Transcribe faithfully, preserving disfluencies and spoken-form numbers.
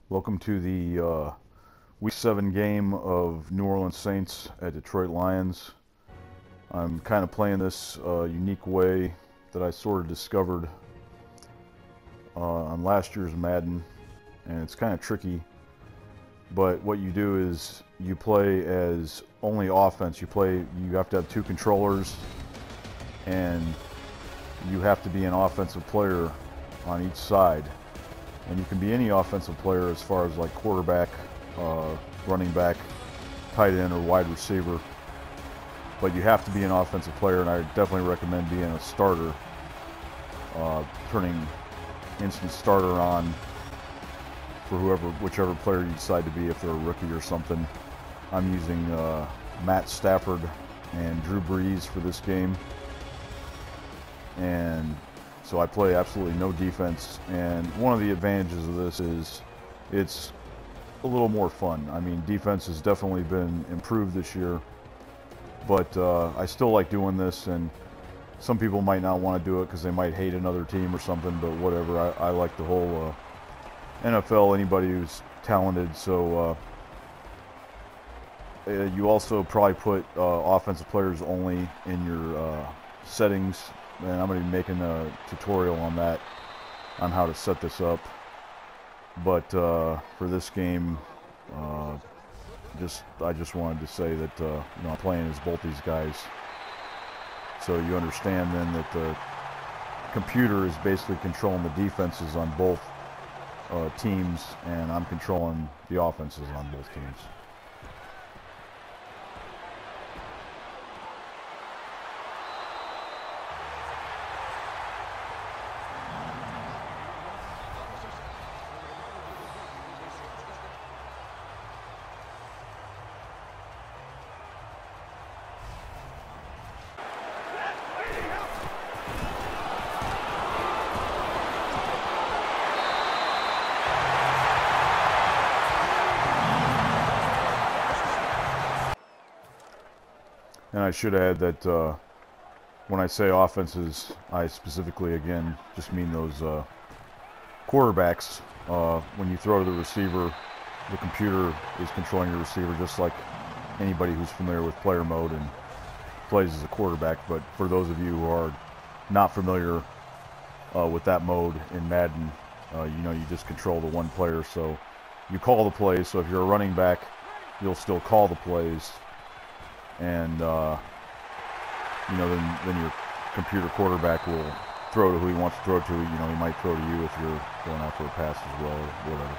Welcome to the uh, Week seven game of New Orleans Saints at Detroit Lions. I'm kind of playing this uh, unique way that I sort of discovered uh, on last year's Madden, and it's kind of tricky. But what you do is you play as only offense. You play. You have to have two controllers, and you have to be an offensive player on each side. And you can be any offensive player as far as like quarterback, uh, running back, tight end, or wide receiver. But you have to be an offensive player, and I definitely recommend being a starter, uh, turning instant starter on for whoever, whichever player you decide to be, if they're a rookie or something. I'm using uh, Matt Stafford and Drew Brees for this game, and so I play absolutely no defense. And one of the advantages of this is it's a little more fun. I mean, defense has definitely been improved this year, but uh, I still like doing this, and some people might not want to do it because they might hate another team or something, but whatever. I, I like the whole uh, N F L, anybody who's talented. So uh, uh, you also probably put uh, offensive players only in your uh, settings, and I'm going to be making a tutorial on that, on how to set this up. But uh, for this game, uh, just I just wanted to say that uh, you know, I'm playing as both these guys, so you understand then that the computer is basically controlling the defenses on both uh, teams, and I'm controlling the offenses on both teams. And I should add that uh, when I say offenses, I specifically, again, just mean those uh, quarterbacks. Uh, when you throw to the receiver, the computer is controlling your receiver, just like anybody who's familiar with player mode and plays as a quarterback. But for those of you who are not familiar uh, with that mode in Madden, uh, you know, you just control the one player. So you call the plays. So if you're a running back, you'll still call the plays. And uh, you know, then, then your computer quarterback will throw to who he wants to throw to. You know, he might throw to you if you're going out for a pass as well, or whatever.